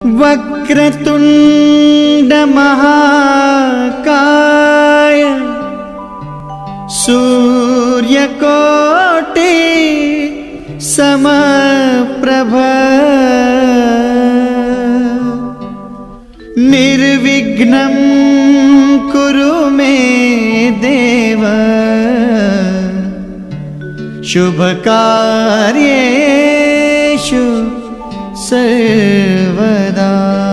वक्रतुंड महाकाय सूर्यकोटि समप्रभ निर्विघ्नं कुरु मे देव शुभकार्येषु सर्वदा।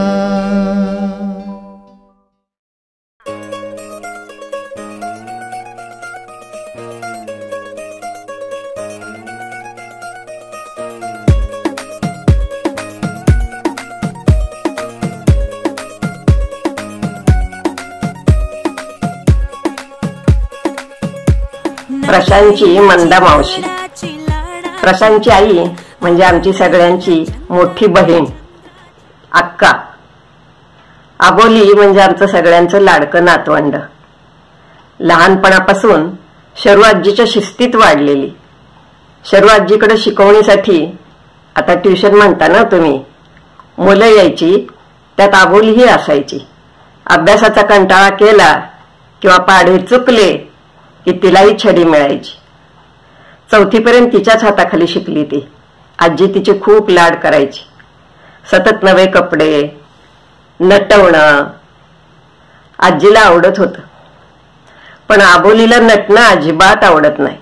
प्रशांतची मंदा मावशी, प्रशांतची आई म्हणजे आमची सगळ्यांची मोठी बहीण अक्का. आबोली म्हणजे आमचं सगळ्यांचं लाडकं नातवंड. लहानपणापासून शरू आजीच्या शिस्तीत वाढलेली. शरू आजीकडे शिकवणीसाठी, आता ट्युशन म्हणता ना तुम्ही, मुलं यायची, त्यात आबोलीही असायची. अभ्यासाचा कंटाळा केला किंवा पाढे चुकले की तिलाही छडी मिळायची. 4थी पर्यंत तिच्याच हाताखाली शिकली ती. आजी तिचे खूप लाड करायची. सतत नवे कपडे, नटवणं आजीला आवडत होतं. पण आबोलीला नटणं अजिबात आवडत नाही.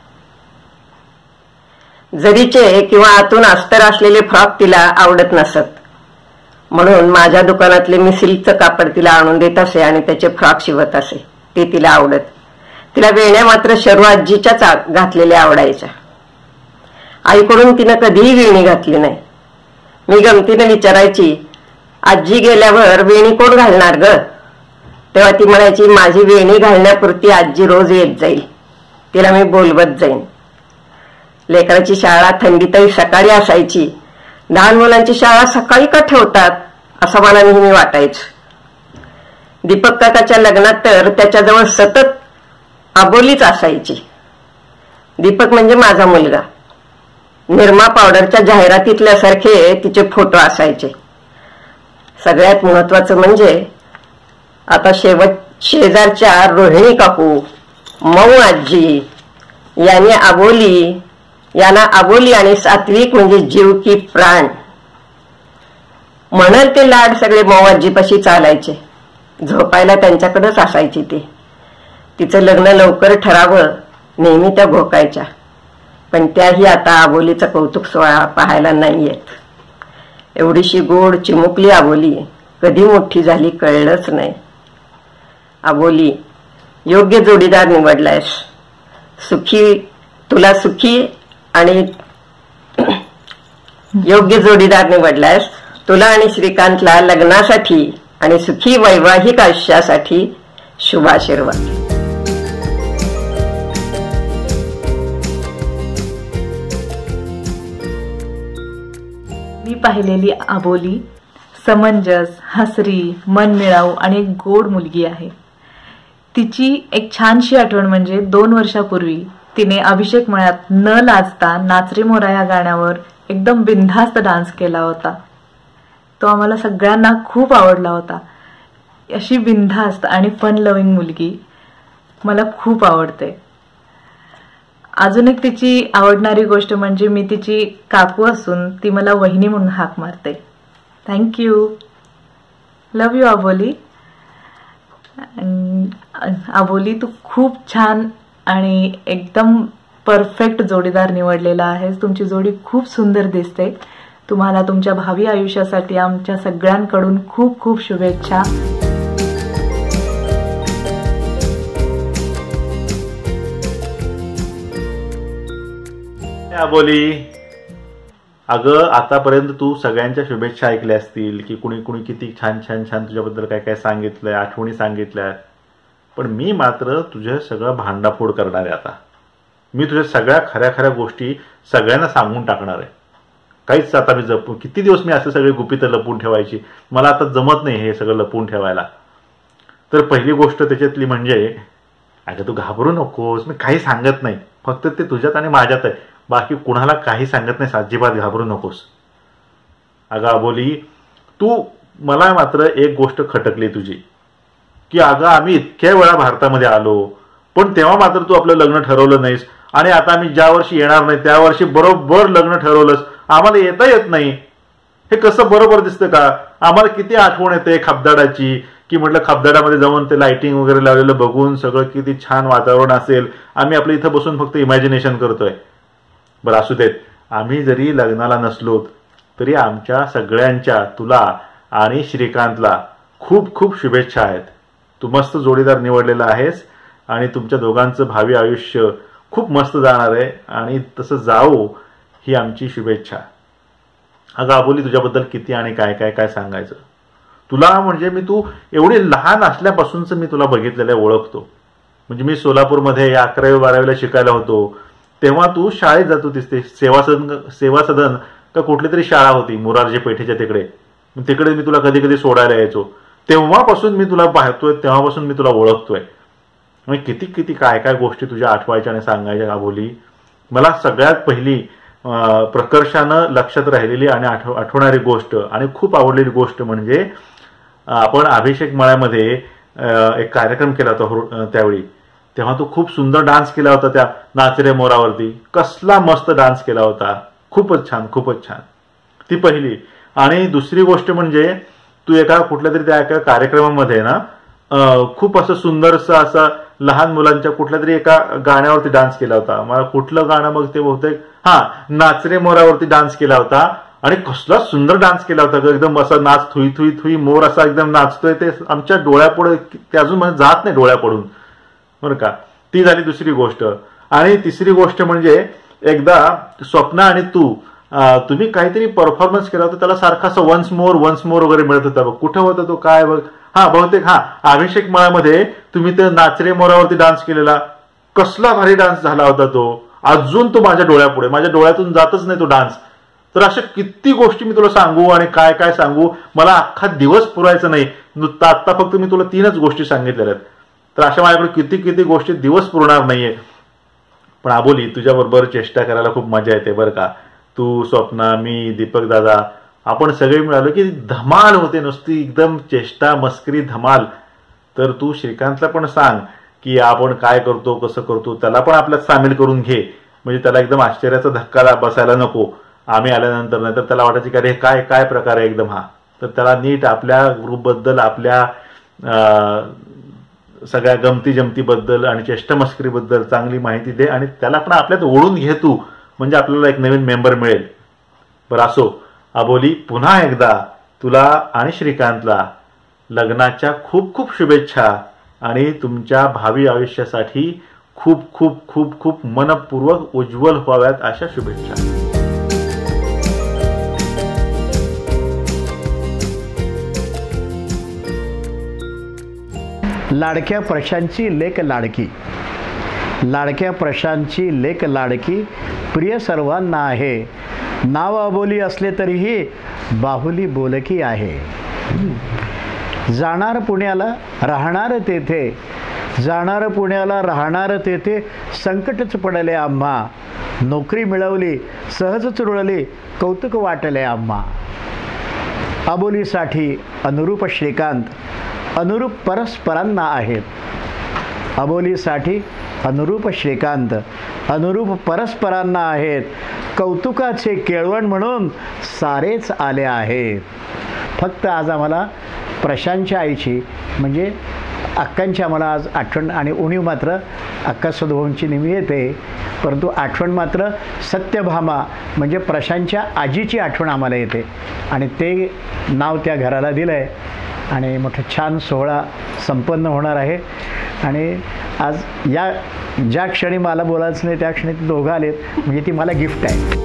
जरीचे किंवा आतून अस्तर असलेले फ्रॉक तिला आवडत नसत. म्हणून माझ्या दुकानातले मी सिल्कचं कापड तिला आणून देत असे आणि त्याचे फ्रॉक शिवत असे. ते तिला आवडत. तिला वेण्या मात्र शरू आजीच्याच घातलेल्या आवडायच्या. आईकडून तिनं कधीही वेणी घातली नाही. मी गमतीने विचारायची, आजी गेल्यावर वेणी कोण घालणार ग? तेव्हा ती म्हणायची, माझी वेणी घालण्यापुरती आजी रोज येत जाईल, तिला मी बोलवत जाईन. लेकराची शाळा थंडीतही सकाळी असायची. लहान मुलांची शाळा सकाळी का ठेवतात असं मला नेहमी वाटायचं. दीपक काकाच्या लग्नात तर त्याच्याजवळ सतत आबोलीच असायची. दीपक म्हणजे माझा मुलगा. निरमा पावडरच्या जाहिरातीतल्यासारखे तिचे फोटो असायचे. सगळ्यात महत्वाचं म्हणजे आता शेजारच्या रोहिणी काकू, मऊ आजी यांना आबोली आणि सात्विक म्हणजे जीव की प्राण. म्हणाल ते लाड सगळे मऊ आजीपाशी चालायचे. झोपायला त्यांच्याकडेच असायची ती. तिचं लग्न लवकर ठरावं नेहमी त्या घोकायच्या. पण त्याही आता आबोलीचा कौतुक सोहळा पाहायला नाही येत. एवढीशी गोड चिमुकली आबोली कधी मोठी झाली कळलंच नाही. आबोली, योग्य जोडीदार निवडलायस. तुला सुखी आणि योग्य जोडीदार निवडलायस. तुला आणि श्रीकांतला लग्नासाठी आणि सुखी वैवाहिक आयुष्यासाठी शुभाशीर्वाद. मी पाहिलेली आबोली समंजस, हसरी, मनमिळाऊ आणि एक गोड मुलगी आहे. तिची एक छानशी आठवण म्हणजे 2 वर्षापूर्वी तिने अभिषेक मळ्यात न लाजता नाच रे मोरा या गाण्यावर एकदम बिनधास्त डान्स केला होता. तो आम्हाला सगळ्यांना खूप आवडला होता. अशी बिनधास्त आणि फन लव्हिंग मुलगी मला खूप आवडते. अजून एक तिची आवडणारी गोष्ट म्हणजे मी तिची काकू असून ती मला वहिनी म्हणून हाक मारते. Thank you. Love you Aboli. Aboli, तू खूप छान आणि एकदम परफेक्ट जोडीदार निवडलेला आहेस. तुमची जोडी खूप सुंदर दिसते. तुम्हाला तुमच्या भावी आयुष्यासाठी आमच्या सगळ्यांकडून खूप खूप शुभेच्छा. आबोली, अगं आतापर्यंत तू सगळ्यांच्या शुभेच्छा ऐकल्या असतील की कुणी कुणी किती छान छान छान तुझ्याबद्दल काय काय सांगितलंय, आठवणी सांगितल्या. पण मी मात्र तुझं सगळं भांडाफोड करणार आहे. आता मी तुझ्या सगळ्या खऱ्या खऱ्या गोष्टी सगळ्यांना सांगून टाकणार आहे. काहीच आता मी किती दिवस मी असे सगळे गुपितं लपवून ठेवायची. मला आता जमत नाही हे सगळं लपवून ठेवायला. तर पहिली गोष्ट त्याच्यातली म्हणजे, अगं तू घाबरू नकोस, मी काही सांगत नाही, फक्त ते तुझ्यात आणि माझ्यात आहे, बाकी कुणाला काही सांगत नाही, अजिबात घाबरू नकोस. अगं आबोली, मला मात्र एक गोष्ट खटकली तुझी, की अगं आम्ही इतक्या वेळा भारतामध्ये आलो, पण तेव्हा मात्र तू आपलं लग्न ठरवलं नाहीस, आणि आता आम्ही ज्या वर्षी येणार नाही त्या वर्षी बरोबर लग्न ठरवलंस. आम्हाला येता येत नाही. हे कसं बरोबर दिसतं का? आम्हाला किती आठवण येते खापदाडाची, की म्हटलं खापदाडामध्ये जाऊन ते लाइटिंग वगैरे लावलेलं बघून सगळं किती छान वातावरण असेल. आम्ही आपलं इथं बसून फक्त इमॅजिनेशन करतोय. बरं असू देत, आम्ही जरी लग्नाला नसलो तरी आमच्या सगळ्यांच्या तुला आणि श्रीकांतला खूप खूप शुभेच्छा आहेत. तू मस्त जोडीदार निवडलेला आहेस आणि तुमच्या दोघांचं भावी आयुष्य खूप मस्त जाणार आहे, आणि तसं जाऊ ही आमची शुभेच्छा. अगं अबोली, तुझ्याबद्दल किती आणि काय काय काय सांगायचं तुला. म्हणजे मी तू एवढी लहान असल्यापासूनच मी तुला बघितलेलं ओळखतो. म्हणजे मी सोलापूरमध्ये 11वी 12वीला शिकायला होतो तेव्हा तू शाळेत जात होतीस. ते सेवा सदन का कुठली तरी शाळा होती मोरारजी पेठेच्या तिकडे मी तुला कधी कधी सोडायला यायचो. तेव्हापासून मी तुला पाहतोय, तेव्हापासून मी तुला ओळखतोय. म्हणजे किती किती काय काय गोष्टी तुझ्या आठवायच्या आणि सांगायच्या अबोली. मला सगळ्यात पहिली प्रकर्षानं लक्षात राहिलेली आणि आठवणारी गोष्ट आणि खूप आवडलेली गोष्ट म्हणजे आपण अभिषेक मळ्यामध्ये एक कार्यक्रम केला होता त्यावेळी. तेव्हा तू खूप सुंदर डान्स केला होता त्या नाचरे मोरावरती. कसला मस्त डान्स केला होता. खूपच छान, खूपच छान. ती पहिली. आणि दुसरी गोष्ट म्हणजे तू एका कुठल्या तरी त्या एका कार्यक्रमामध्ये ना खूप असं सुंदरसं असं लहान मुलांच्या कुठल्या तरी एका गाण्यावरती डान्स केला होता. मला कुठलं गाणं मग ते बहुतेक नाचरे मोरावरती डान्स केला होता. आणि कसला सुंदर डान्स केला होता. एकदम असा नाच थुई थुई थुई मोर असा एकदम नाचतोय ते आमच्या डोळ्यापुढे, ते अजून मला जात नाही डोळ्यापडून, बरं का. ती झाली दुसरी गोष्ट. आणि तिसरी गोष्ट म्हणजे एकदा स्वप्ना आणि तुम्ही काहीतरी परफॉर्मन्स केला होता, त्याला सारखा असं वन्स मोर वगैरे मिळत होता बघ. कुठं होता तो काय बघ. बहुतेक अभिषेक मळ्यामध्ये तुम्ही ते नाचरे मोरावरती डान्स केलेला. कसला भारी डान्स झाला होता तो. अजून तो माझ्या डोळ्यापुढे, माझ्या डोळ्यातून जातच नाही तो डान्स. तर अशा किती गोष्टी मी तुला सांगू आणि काय काय सांगू, मला अख्खा दिवस पुरायचा नाही. आता फक्त मी तुला 3च गोष्टी सांगितलेल्या आहेत. तर अशा माझ्याकडे किती किती गोष्टी दिवस पुरणार नाहीये. पण अबोली, तुझ्याबरोबर चेष्टा करायला खूप मजा येते बरं का. तू, स्वप्ना, मी, दीपक दादा, आपण सगळे मिळालो की धमाल होते, नुसती एकदम चेष्टा मस्करी धमाल. तर तू श्रीकांतला पण सांग की आपण काय करतो, कसं करतो, त्याला पण आपल्यात सामील करून घे. म्हणजे त्याला एकदम आश्चर्याचा धक्का बसायला नको आम्ही आल्यानंतर. नाही तर त्याला वाटायचं की अरे काय काय प्रकार आहे एकदम हा. तर त्याला नीट आपल्या ग्रुपबद्दल, आपल्या सगळ्या गमती जमतीबद्दल आणि चेष्टामस्करीबद्दल चांगली माहिती दे आणि त्याला पण आपल्यात ओढून घे तू. म्हणजे आपल्याला एक नवीन मेंबर मिळेल. बरं असो अबोली, पुन्हा एकदा तुला आणि श्रीकांतला लग्नाच्या खूप खूप शुभेच्छा आणि तुमच्या भावी आयुष्यासाठी खूप खूप खूप खूप मनपूर्वक उज्ज्वल व्हाव्यात अशा शुभेच्छा. लाडक्या प्रशांतची लेक लाडकी, लाडक्या प्रशांतची लेक लाडकी, प्रिय सर्वांना आहे. नाव अबोली असले तरीही बाहुली बोलकी आहे. जाणार पुण्याला राहणार तेथे, जाणार पुण्याला राहणार तेथे, संकटच पडले आम्हा. नोकरी मिळवली सहजच रुळली, कौतुक वाटले आम्हा. अबोलीसाठी अनुरूप श्रीकांत, अनुरूप परस्परांना आहेत. अबोलीसाठी अनुरूप श्रीकांत, अनुरूप परस्परांना आहेत. कौतुकाचे केळवण म्हणून सारेच आले आहेत. फक्त आज आम्हाला प्रशांतच्या आईची म्हणजे अक्कांची आम्हाला आज आठवण आणि उणीव मात्र अक्का सदभाऊंची नेहमी येते. परंतु आठवण मात्र सत्यभामा म्हणजे प्रशांतच्या आजीची आठवण आम्हाला येते आणि ते नाव त्या घराला दिलं आहे. आणि मोठा छान सोहळा संपन्न होणार आहे. आणि आज ज्या क्षणी मला बोलायचं नाही त्या क्षणी ते दोघं आलेत म्हणजे ती मला गिफ्ट आहे.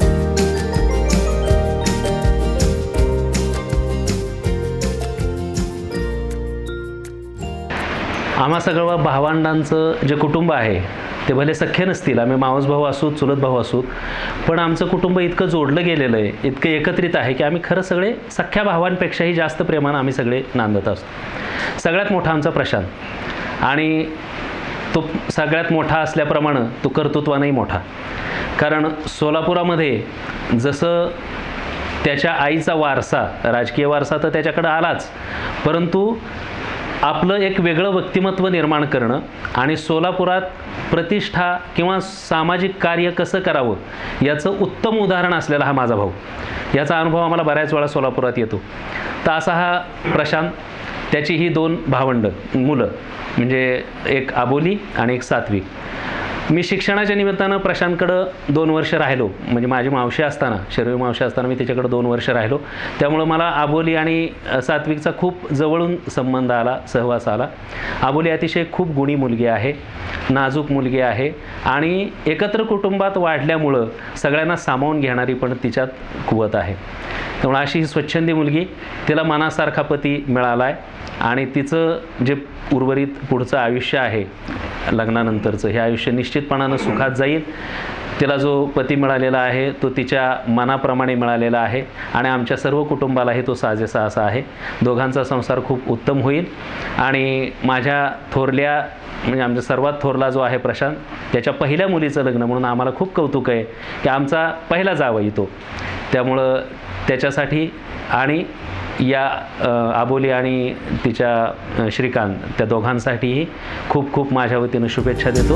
आम्हा सगळं भावंडांचं जे कुटुंब आहे ते भले सख्खे नसतील, आम्ही मावस भाऊ असू, चुलत भाऊ असू, पण आमचं कुटुंब इतकं जोडलं गेलेलं आहे, इतकं एकत्रित आहे की आम्ही खरं सगळे सख्ख्या भावांपेक्षाही जास्त प्रेमानं आम्ही सगळे नांदत असतो. सगळ्यात मोठा आमचा प्रशांत आणि तो सगळ्यात मोठा असल्याप्रमाणे तो कर्तृत्वानंही मोठा. कारण सोलापुरामध्ये जसं त्याच्या आईचा वारसा, राजकीय वारसा तर त्याच्याकडं आलाच, परंतु आपलं एक वेगळं व्यक्तिमत्व निर्माण करणं आणि सोलापुरात प्रतिष्ठा किंवा सामाजिक कार्य कसं करावं याचं उत्तम उदाहरण असलेला हा माझा भाऊ. याचा अनुभव आम्हाला बऱ्याच वेळा सोलापुरात येतो. तर असा हा प्रशांत, त्याची ही 2 मुलं, म्हणजे एक आबोली आणि एक सात्विक. मी शिक्षणाच्या निमित्तानं प्रशांतकडं 2 वर्ष राहिलो, म्हणजे माझी मावशी असताना, शर्वी मावशी असताना मी तिच्याकडं 2 वर्ष राहिलो. त्यामुळं मला आबोली आणि सात्विकचा खूप जवळून संबंध आला, सहवास आला. आबोली अतिशय खूप गुणी मुलगी आहे, नाजूक मुलगी आहे आणि एकत्र कुटुंबात वाढल्यामुळं सगळ्यांना सामावून घेणारी पण तिच्यात कुवत आहे. त्यामुळे अशी ही स्वच्छंदी मुलगी, तिला मनासारखा पती मिळाला आहे आणि तिचं जे उर्वरित पुढचं आयुष्य आहे लग्नानंतरचं, हे आयुष्य निश्चितपणानं सुखात जाईल. तिला जो पती मिळालेला आहे तो तिच्या मनाप्रमाणे मिळालेला आहे आणि आमच्या सर्व कुटुंबालाही तो साजेसा असा आहे. दोघांचा संसार खूप उत्तम होईल. आणि माझ्या थोरल्या, म्हणजे आमच्या सर्वात थोरला जो आहे प्रशांत, त्याच्या पहिल्या मुलीचं लग्न म्हणून आम्हाला खूप कौतुक आहे की आमचा पहिला जावई तो. त्यामुळं त्याच्यासाठी आणि या आबोली आणि तिच्या श्रीकांत, त्या दोघांसाठीही खूप खूप माझ्या वतीनं शुभेच्छा देतो.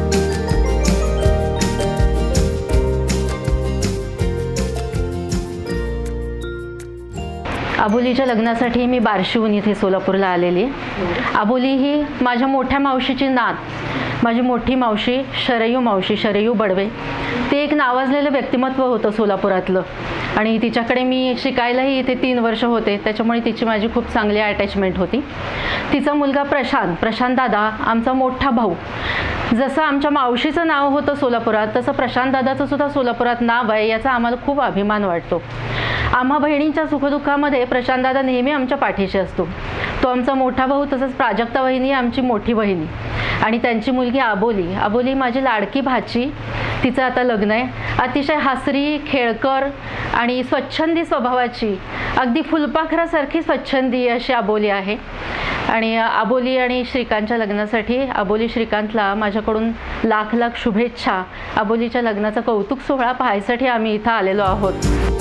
आबोलीच्या लग्नासाठी मी बार्शीहून इथे सोलापूरला आलेली. आबोली ही माझ्या मोठ्या मावशीची नात, माझी मोठी मावशी शरयू मावशी, शरयू बडवे. ते एक नावाजलेलं व्यक्तिमत्व होतं सोलापुरातलं आणि तिच्याकडे मी शिकायलाही इथे 3 वर्ष होते, त्याच्यामुळे तिची माझी खूप चांगली अटॅचमेंट होती. तिचा मुलगा प्रशांत दादा आमचा मोठा भाऊ. जसं आमच्या मावशीचं नाव होतं सोलापुरात, तसं प्रशांत दादाचं सुद्धा सोलापुरात नाव आहे, याचा आम्हाला खूप अभिमान वाटतो. आम्हा बहिणींच्या सुखदुःखामध्ये प्रशांत दादा नेहमी आमच्या पाठीशी असतो. तो आमचा मोठा भाऊ, तसंच प्राजक्ता वहिनी आमची मोठी बहिणी आणि त्यांची मुलगी आबोली माझी लाडकी भाची. तिचं आता लग्न आहे. अतिशय हसरी, खेळकर आणि स्वच्छंदी स्वभावाची, अगदी फुलपाखरासारखी स्वच्छंदी अशी आबोली आहे. आणि आबोली आणि श्रीकांतच्या लग्नासाठी आबोली श्रीकांतला माझ्याकडून लाख लाख शुभेच्छा. आबोलीच्या लग्नाचा कौतुक सोहळा पाहायसाठी आम्ही इथं आलेलो आहोत.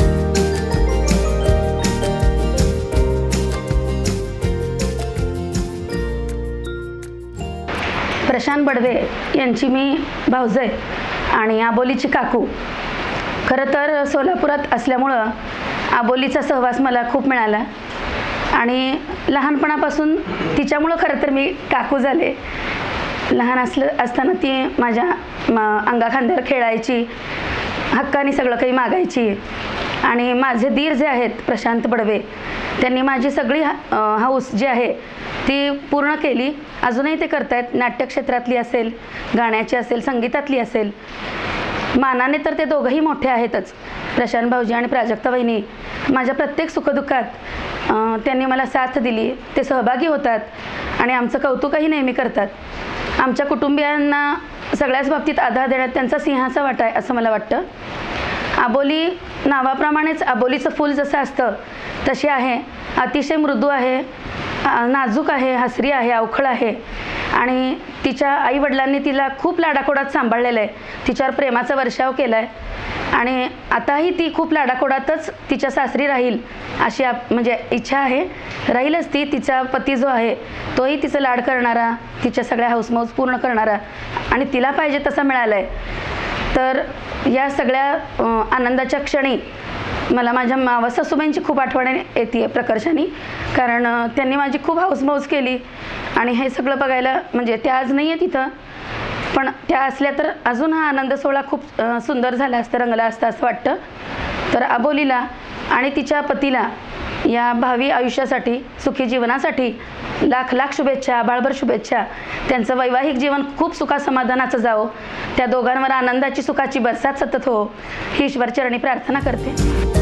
प्रशांत बडवे यांची मी भाऊजय आणि आबोलीची काकू. खरं तर सोलापुरात असल्यामुळं आबोलीचा सहवास मला खूप मिळाला आणि लहानपणापासून तिच्यामुळं खरं तर मी काकू झाले. लहान असताना ती माझ्या अंगाखांद्यावर खेळायची, हक्काने सगळं काही मागायची. आणि माझे दीर जे आहेत प्रशांत बडवे, त्यांनी माझी सगळी हौस जी आहे ती पूर्ण केली. अजूनही ते करतायत. नाट्यक्षेत्रातली असेल, गाण्याची असेल, संगीतातली असेल. मानाने तर ते दोघंही मोठे आहेतच. प्रशांत भाऊजी आणि प्राजक्ता वहिनी माझ्या प्रत्येक सुखदुःखात त्यांनी मला साथ दिली. ते सहभागी होतात आणि आमचं कौतुकही नेहमी करतात. आमच्या कुटुंबियांना सगळ्याच बाबतीत आधार देण्यात त्यांचा सिंहाचा वाटा आहे असं मला वाटतं. आबोली नावाप्रमाणेच आबोलीचं फूल जसं असतं तशी आहे. अतिशय मृदू आहे, नाजूक आहे, हसरी आहे, अवखळ आहे आणि तिच्या आईवडिलांनी तिला खूप लाडाकोडात सांभाळलेलं आहे. तिच्यावर प्रेमाचा वर्षाव केला आहे आणि आताही ती खूप लाडाकोडातच तिच्या सासरी राहील अशी म्हणजे इच्छा आहे. राहीलच ती. तिचा पती जो आहे तोही तिचं लाड करणारा, तिच्या सगळ्या हौसमौज पूर्ण करणारा आणि तिला पाहिजे तसा मिळाला आहे. तर या सगळ्या आनंदाच्या क्षणी मला माझ्या मावा सासूबाईंची खूप आठवण येते प्रकर्षाने, कारण त्यांनी माझी खूप हौसमौज केली आणि हे सगळं बघायला, म्हणजे त्या आज नाही आहे तिथं, पण त्या असल्या तर अजून हा आनंद सोहळा खूप सुंदर झाला असता, रंगला असता असं वाटतं. तर आबोलीला आणि तिच्या पतीला या भावी आयुष्यासाठी, सुखी जीवनासाठी लाख लाख शुभेच्छा, आभाळभर शुभेच्छा. त्यांचं वैवाहिक जीवन खूप सुखासमाधानाचं जावो, त्या दोघांवर आनंदाची सुखाची बरसात सतत हो, ही ईश्वरचरणी प्रार्थना करते.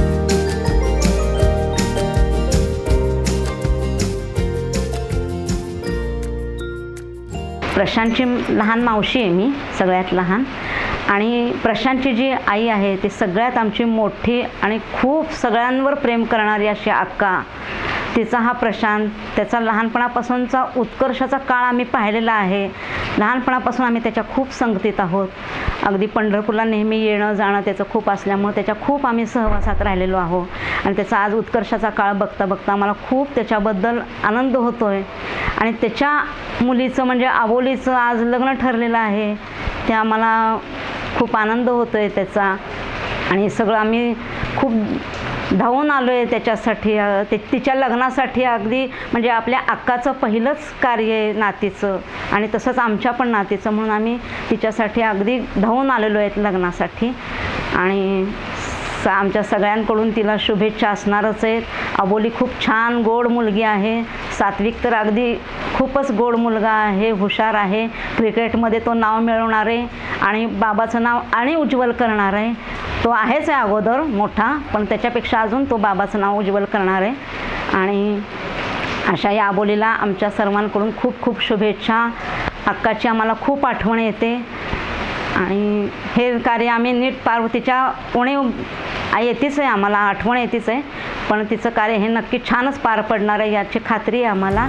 प्रशांतची लहान मावशी आहे मी, सगळ्यात लहान. आणि प्रशांतची जी आई आहे ती सगळ्यात आमची मोठी आणि खूप सगळ्यांवर प्रेम करणारी अशी अक्का. तिचा हा प्रशांत, त्याचा लहानपणापासूनचा उत्कर्षाचा काळ आम्ही पाहिलेला आहे. लहानपणापासून आम्ही त्याच्या खूप संगतीत आहोत. अगदी पंढरपूरला नेहमी येणं जाणं त्याचं खूप असल्यामुळे त्याच्या खूप आम्ही सहवासात राहिलेलो आहोत. आणि त्याचा आज उत्कर्षाचा काळ बघता बघता आम्हाला खूप त्याच्याबद्दल आनंद होतो आहे. आणि त्याच्या मुलीचं म्हणजे आबोलीचं आज लग्न ठरलेलं आहे, ते आम्हाला खूप आनंद होतो आहे त्याचा. आणि सगळं आम्ही खूप धावून आलो आहे त्याच्यासाठी, तिच्या लग्नासाठी. अगदी म्हणजे आपल्या अक्काचं पहिलंच कार्य आहे नातीचं, आणि तसंच आमच्या पण नातीचं, म्हणून आम्ही तिच्यासाठी अगदी धावून आलेलो आहेत लग्नासाठी. आणि आमच्या सगळ्यांकडून तिला शुभेच्छा असणारच आहेत. अबोली खूप छान गोड मुलगी आहे. सात्विक तर अगदी खूपच गोड मुलगा आहे, हुशार आहे. क्रिकेटमध्ये तो नाव मिळवणार आहे आणि बाबाचं नाव आणि उज्ज्वल करणार आहे. तो आहेच आहे अगोदर मोठा, पण त्याच्यापेक्षा अजून तो बाबाचं नाव उज्ज्वल करणार आहे. आणि अशा या अबोलीला आमच्या सर्वांकडून खूप खूप शुभेच्छा. अक्काची आम्हाला खूप आठवण येते आणि हे कार्य आम्ही नीट पार्वतीच्या उणीव येतेच आहे, आम्हाला आठवण येतेच आहे, पण तिचं कार्य हे नक्की छानच पार पडणार आहे याची खात्री आहे आम्हाला.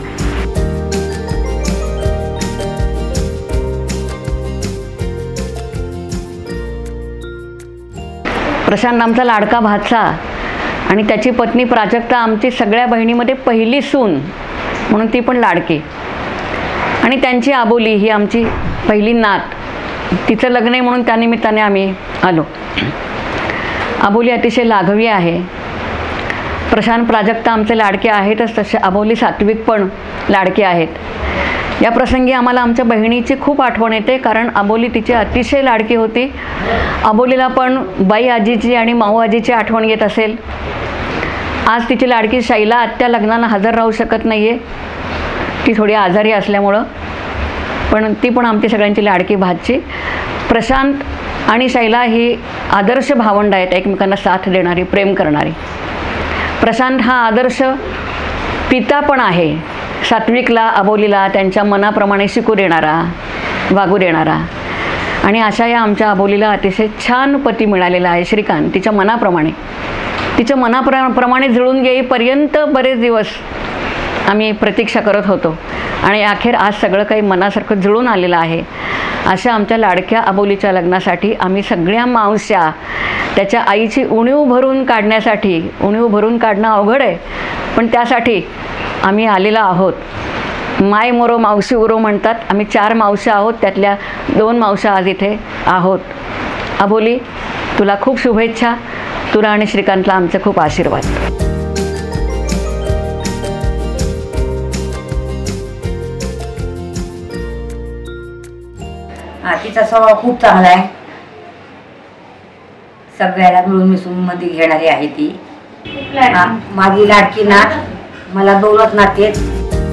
प्रशांत आमचा लाडका भाचा आणि त्याची पत्नी प्राजक्ता आमची सगळ्या बहिणीमध्ये पहिली सून म्हणून ती पण लाडकी. आणि त्यांची आबोली ही आमची पहिली नात. तिचं लग्न आहे म्हणून त्यानिमित्ताने आम्ही आलो. आबोली अतिशय लाघवी आहे. प्रशांत प्राजक्ता आमचे लाडके आहेतच, तसे आबोली सात्विक पण लाडके आहेत. या प्रसंगी आम्हाला आमच्या बहिणीची खूप आठवण येते, कारण आबोली तिची अतिशय लाडकी होती. आबोलीला पण बाई आजीची आणि माऊ आजीची आठवण येत असेल. आज तिची लाडकी शैला आत्या लग्नाला हजर राहू शकत नाही आहे, ती थोडी आजारी असल्यामुळं, पण ती पण आमची सगळ्यांची लाडकी भाची. प्रशांत आणि शैला ही आदर्श भावंड आहेत, एकमेकांना साथ देणारी, प्रेम करणारी. प्रशांत हा आदर्श पिता पण आहे, सात्विकला अबोलीला त्यांच्या मनाप्रमाणे शिकू देणारा, वागू देणारा. आणि अशा या आमच्या अबोलीला अतिशय छान पती मिळालेला आहे, श्रीकांत. तिच्या मनाप्रमाणे जुळून येईपर्यंत बरेच दिवस आम्ही प्रतीक्षा करत होतो आणि अखेर आज सगळं काही मनासारखं जुळून आलेलं आहे. अशा आमच्या लाडक्या अबोलीच्या लग्नासाठी आम्ही सगळ्या मावश्या त्याच्या आईची उणीव भरून काढण्यासाठी, उणीव भरून काढणं अवघड आहे, पण त्यासाठी आम्ही आलेलो आहोत. माय मोरो मावशी उरो म्हणतात. आम्ही 4 मावश्या आहोत, त्यातल्या 2 मावश्या आज इथे आहोत. अबोली, तुला खूप शुभेच्छा. तुला आणि श्रीकांतला आमचे खूप आशीर्वाद. तिचा स्वभाव खूप चांगला आहे. सगळ्याला मिळून मिसळून मध्ये घेणारी आहे ती. माझी लाडकी नात. मला 2च नाती आहेत.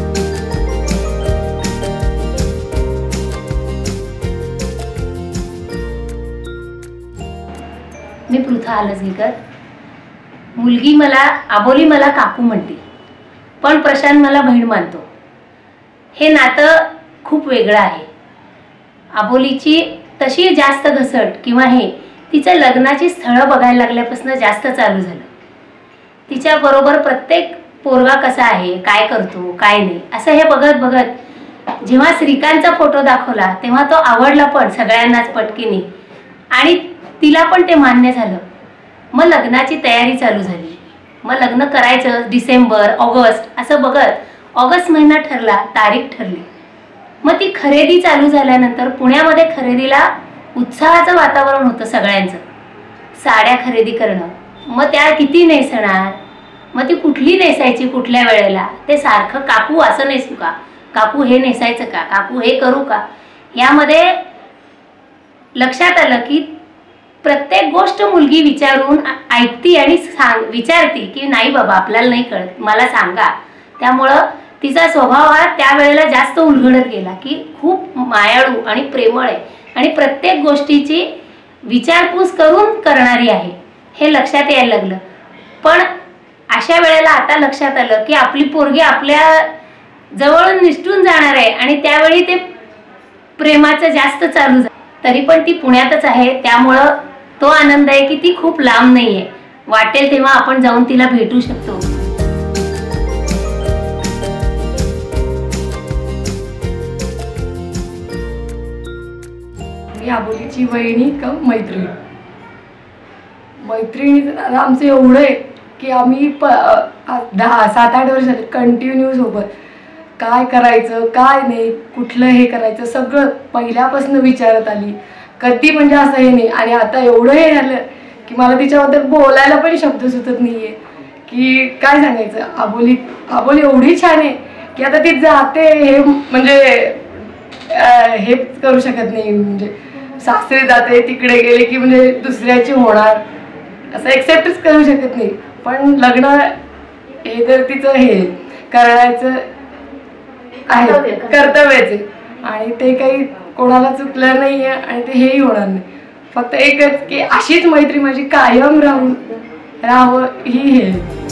मी पृथा आलसगीकर. मुलगी आबोली मला काकू म्हणते, पण प्रशांत मला बहीण मानतो. हे नातं खूप वेगळं आहे. आबोलीची तशी जास्त घसट किंवा हे तिच्या लग्नाची स्थळं बघायला लागल्यापासून जास्त चालू झालं. तिच्याबरोबर प्रत्येक पोरगा कसा आहे, काय करतो, काय नाही, असं हे बघत बघत जेव्हा श्रीकांतचा फोटो दाखवला तेव्हा तो आवडला पण सगळ्यांनाच पटकीने, आणि तिला पण ते मान्य झालं. मग लग्नाची तयारी चालू झाली. मग लग्न करायचं डिसेंबर ऑगस्ट असं बघत ऑगस्ट महिना ठरला, तारीख ठरली. मग ती खरेदी चालू झाल्यानंतर पुण्यामध्ये खरेदीला उत्साहाचं वातावरण होतं सगळ्यांचं. साड्या खरेदी करणं, मग त्या किती नेसणार, मग ती कुठली नेसायची कुठल्या वेळेला, ते सारखं काकू असं नेसू का, काकू हे नेसायचं का, काकू हे करू का. यामध्ये लक्षात आलं की प्रत्येक गोष्ट मुलगी विचारून ऐकती आणि विचारती की नाही बाबा आपल्याला नाही कळत, मला सांगा. त्यामुळं तिचा स्वभाव हा त्यावेळेला जास्त उलगडत गेला की खूप मायाळू आणि प्रेमळ आहे आणि प्रत्येक गोष्टीची विचारपूस करून करणारी आहे, हे लक्षात यायला लागलं. पण अशा वेळेला आता लक्षात आलं की आपली पोरगी आपल्या जवळून निसटून जाणार आहे आणि त्यावेळी ते प्रेमाचं जास्त चालू झालं. तरी पण ती पुण्यातच आहे, त्यामुळं तो आनंद आहे की ती खूप लांब नाहीये. वाटेल तेव्हा आपण जाऊन तिला भेटू शकतो. तिची वहिनी का मैत्रीण. मैत्रिणीचं नातं आमचं एवढं आहे की आम्ही 7-8 वर्ष झाले कंटिन्यू सोबत. काय करायचं काय नाही, कुठलं हे करायचं सगळं पहिल्यापासून विचारत आली. कधी म्हणजे असं हे नाही. आणि आता एवढं हे झालं की मला तिच्याबद्दल बोलायला पण शब्द सुचत नाहीये की काय सांगायचं. आबोली एवढी छान आहे की आता ती जाते हे म्हणजे हेच करू शकत नाही. म्हणजे सासरी जाते तिकडे गेले की म्हणजे दुसऱ्याची होणार असं एक्सेप्टच करू शकत नाही. पण लग्न हे तर तिचं हे करायचं आहे, कर्तव्यच आहे. आणि ते काही कोणाला चुकलं नाही आहे आणि ते हेही होणार नाही. फक्त एकच की अशीच मैत्री माझी कायम राहावं ही हे.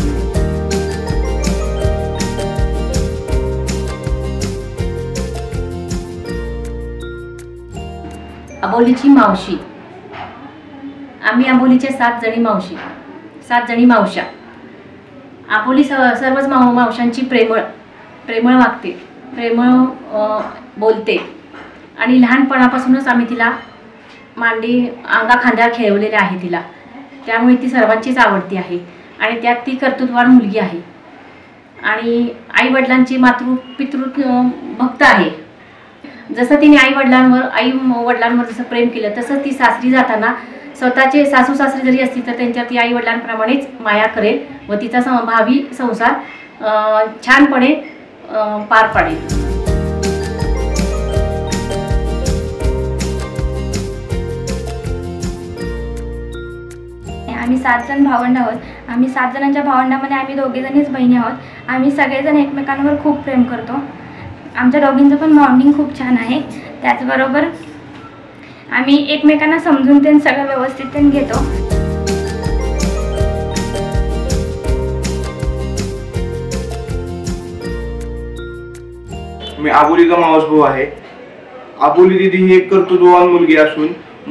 अबोलीची मावशी. आम्ही अबोलीच्या 7 जणी मावशी, 7 जणी मावशा. अबोली सर्वच मावशांची प्रेमळ वागते, प्रेमळ बोलते. आणि लहानपणापासूनच आम्ही तिला मांडी अंगा खांद्यावर खेळवलेले आहे तिला. त्यामुळे ती सर्वांचीच आवडती आहे आणि त्यात ती कर्तृत्ववान मुलगी आहे. आणि आईवडिलांची पितृ भक्त आहे. जसं तिने आई वडिलांवर जसं प्रेम केलं तसंच ती सासरी जाताना स्वतःचे सासू सासरे जरी असतील तर त्यांच्या ती आई वडिलांप्रमाणेच माया करेल व तिचा भावी संसार छानपणे पार पाडेल. आम्ही 7 जण भावंड आहोत. आम्ही 7 जणांच्या भावंडामध्ये आम्ही दोघेजणीच बहिणी आहोत. आम्ही सगळेजण एकमेकांवर खूप प्रेम करतो. आमच्या दोघींचं पण बॉन्डिंग खूप छान आहे. त्याचबरोबर आम्ही एकमेकांना समजून ते सगळं व्यवस्थित घेतो. मी आबोलीचा मावस भाऊ आहे. आबोली दिदी ही एक कर्तृत्ववान मुलगी असून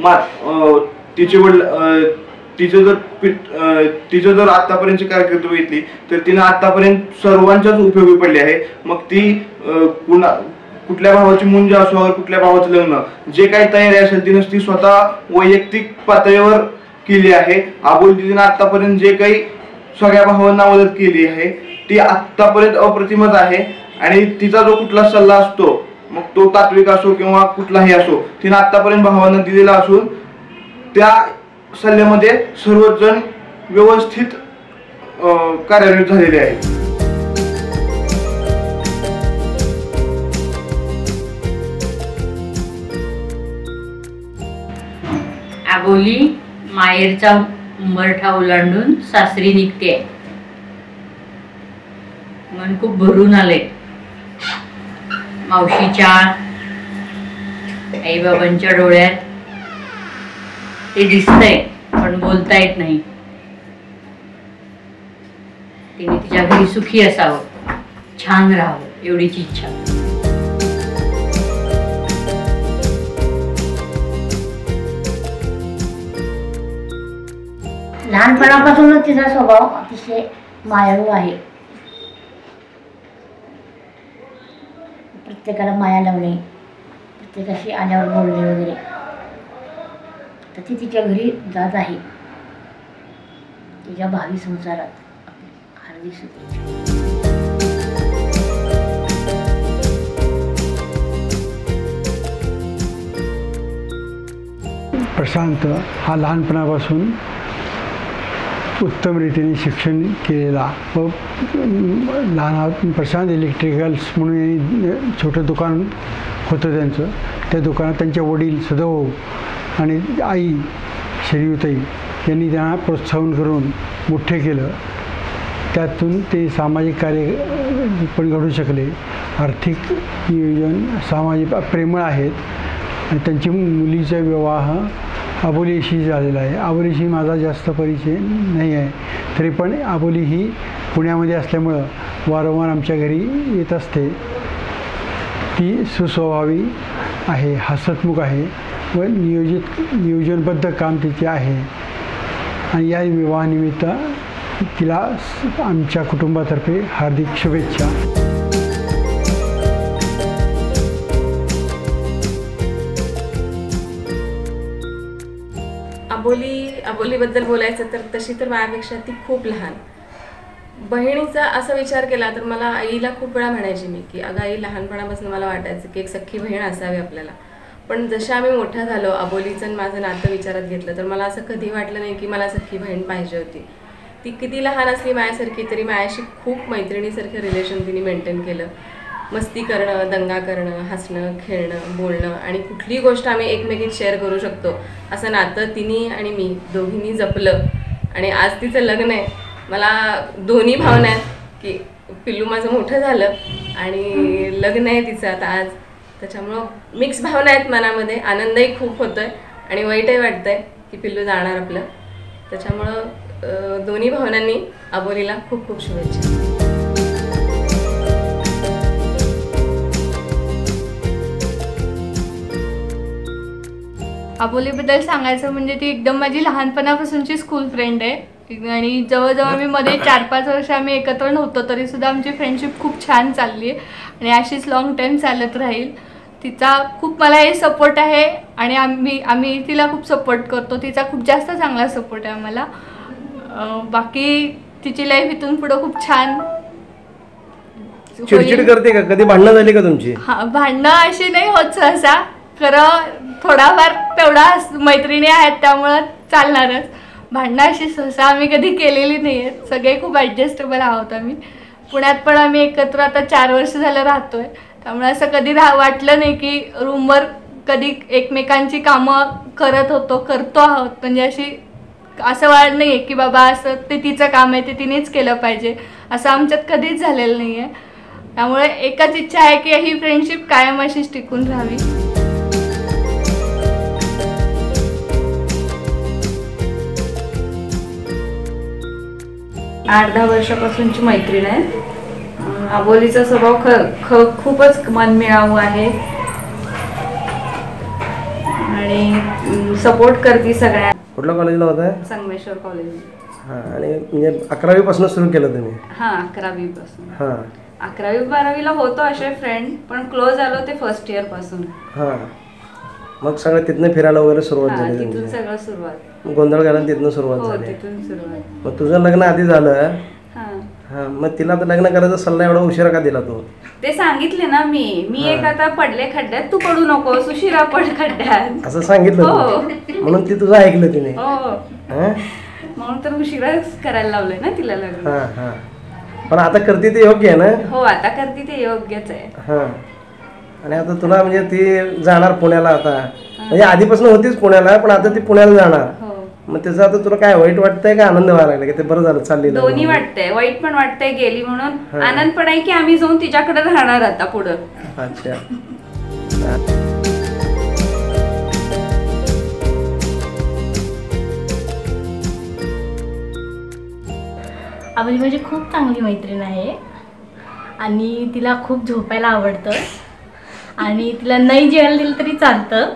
तिचं जर आतापर्यंतची कारकीर्द बघितली तर तिनं आतापर्यंत सर्वांच्याच उपयोगी पडली आहे. मग ती कुठल्या भावाची मुंज असो, कुठल्या भावाचं लग्न, जे काही तयारी असेल तिनं ती स्वतः वैयक्तिक पातळीवर केली आहे. आबोली दिदीनं आतापर्यंत जे काही सगळ्या भावांना मदत केली आहे ती आतापर्यंत अप्रतिमच आहे. आणि तिचा जो कुठला सल्ला असतो, मग तो तात्विक असो किंवा कुठलाही असो, तिने आतापर्यंत भावांना दिलेला असून त्या सल्ल्यामध्ये सर्वच जण व्यवस्थित कार्यान्वित झालेले आहेत. आबोली माहेरचा उंबरठा ओलांडून सासरी निघते. मन खूप भरून आले. मावशीच्या आई बाबांच्या डोळ्यात ते दिसतंय पण बोलता येत नाही. तिने तिच्या घरी सुखी असावं, छान राहावं एवढीच इच्छा. लहानपणापासूनच तिचा स्वभाव अतिशय मायाळू आहे. प्रत्येकाला माया लावणे, प्रत्येकाशी आल्यावर बोलणे वगैरे. तर ती तिच्या घरी जात आहे. तिच्या भावी संसारात हार्दिक शुभेच्छा. प्रशांत हा लहानपणापासून उत्तम रीतीने शिक्षण केलेला व प्रशांत इलेक्ट्रिकल्स म्हणून छोटं दुकान होतं त्यांचं. त्या दुकानात त्यांचे वडील सदैव आणि आई शरीयुताई यांनी त्यांना प्रोत्साहन करून मोठे केलं. त्यातून ते सामाजिक कार्य पण घडू शकले. आर्थिक नियोजन सामाजिक प्रेमळ आहेत. आणि त्यांची मुलीचा विवाह आबोलीशी झालेला आहे. आबोलीशी माझा जास्त परिचय नाही आहे, तरी पण आबोली ही पुण्यामध्ये असल्यामुळं वारंवार आमच्या घरी येत असते. ती सुस्वभावी आहे, हसतमुख आहे व नियोजनबद्ध काम तिचे आहे. आणि या विवाहानिमित्त तिला आमच्या कुटुंबातर्फे हार्दिक शुभेच्छा. आबोलीबद्दल बोलायचं तर तशी तर माझ्यापेक्षा ती खूप लहान. बहिणीचा असा विचार केला तर मला आईला खूप वेळा म्हणायची मी की अगं आई, लहानपणापासून मला वाटायचं की एक सख्खी बहीण असावी आपल्याला. पण जसं आम्ही मोठा झालो, आबोलीचं आणि माझं नातं विचारात घेतलं तर मला असं कधी वाटलं नाही की मला सख्खी बहीण पाहिजे होती. ती किती लहान असली माझ्यासारखी तरी माझ्याशी खूप मैत्रिणीसारखं रिलेशन तिने मेंटेन केलं. मस्ती करणं, दंगा करणं, हसणं, खेळणं, बोलणं आणि कुठलीही गोष्ट आम्ही एकमेकीत शेअर करू शकतो असं नातं तिने आणि मी दोघींनी जपलं. आणि आज तिचं लग्न आहे. मला दोन्ही भावना आहेत की पिल्लू माझं मोठं झालं आणि लग्न आहे तिचं आता आज. त्याच्यामुळं मिक्स भावना आहेत मनामध्ये. आनंदही खूप होतोय आणि वाईटही वाटतंय की पिल्लू जाणार आपलं. त्याच्यामुळं दोन्ही भावनांनी आबोलीला खूप खूप शुभेच्छा. आबोलीबद्दल सांगायचं म्हणजे ती एकदम माझी लहानपणापासूनची स्कूल फ्रेंड आहे आणि जवळजवळ मी मध्ये 4-5 वर्ष आम्ही एकत्र नव्हतो तरीसुद्धा आमची फ्रेंडशिप खूप छान चालली आहे आणि अशीच लॉंग टाईम चालत राहील. तिचा खूप मला हे सपोर्ट आहे आणि आम्ही तिला खूप सपोर्ट करतो. तिचा खूप जास्त चांगला सपोर्ट आहे आम्हाला. बाकी तिची लाईफ इथून पुढं खूप छान. चिडचिड करते का? कधी भांडणं झाली का तुमची? हा, भांडणं अशी नाही होत सहसा, खरं थोडाफार तेवढा मैत्रिणी आहेत त्यामुळं चालणारच. भांडणं अशी सहसा आम्ही कधी केलेली नाही आहेत. सगळे खूप ॲडजस्टेबल आहोत आम्ही. पुण्यात पण आम्ही एकत्र आता 4 वर्ष झालं राहतोय त्यामुळे असं कधी वाटलं नाही की रूमवर कधी एकमेकांची कामं करतो आहोत. म्हणजे असं वाटत नाही आहे की बाबा असं ते तिचं काम आहे ते तिनेच केलं पाहिजे असं आमच्यात कधीच झालेलं नाही आहे. त्यामुळे एकच इच्छा आहे की ही फ्रेंडशिप कायम अशीच टिकून राहावी. 8-10 वर्षापासूनची मैत्रीण आहे. आबोलीचा स्वभाव खूपच मनमिळावू आहे आणि सपोर्ट करते सगळ्या. कुठल्या कॉलेजला होता? संगमेश्वर कॉलेज. हां. आणि म्हणजे 11वी पासून सुरू केलं तुम्ही? हां, 11वी पासून. हां. 11वी-12वीला होतो असे फ्रेंड पण क्लोज आलो ते फर्स्ट इयर पासून. हां. मग सगळं तिथनं फिरायला वगैरे सुरुवात झाली? तिथून सगळं सुरुवात. गोंधळ घालून तिथनं सुरुवात झाली? तिथून सुरुवात. मग तुझं लग्न आधी झालं? हां. मग तिला तर लग्न करायचा सल्ला एवढा उशिरा का दिला तू? ते सांगितले ना मी एक आता पडले खड्ड्यात, तू पडू नकोस, उशिरा पड खड्ड्यात असं सांगितलं. म्हणून ती तुझं ऐकलं तिने? म्हणून तर उशिराच करायला लावलंय ना तिला लग्न. हां हां. पण आता करते ते योग्य आहे ना? हो, आता करते ते योग्यच आहे. हां. आणि आता तुला म्हणजे ती जाणार पुण्याला आता, म्हणजे आधीपासून होतीच पुण्याला पण आता ती पुण्याला जाणार. मग त्याचं आता तुला काय वाईट वाटतंय का आनंद व्हायला लागला की ते बरं झालं चालली? दोन्ही वाटतंय. वाईट पण वाटतंय गेली म्हणून, आनंद पण आहे की आम्ही जाऊन तिच्याकडे राहणार आता पुढं. अच्छा. आबोली माझी खूप चांगली मैत्रीण आहे आणि तिला खूप झोपायला आवडतं आणि तिला नाही जेवायला दिलं तरी चालतं.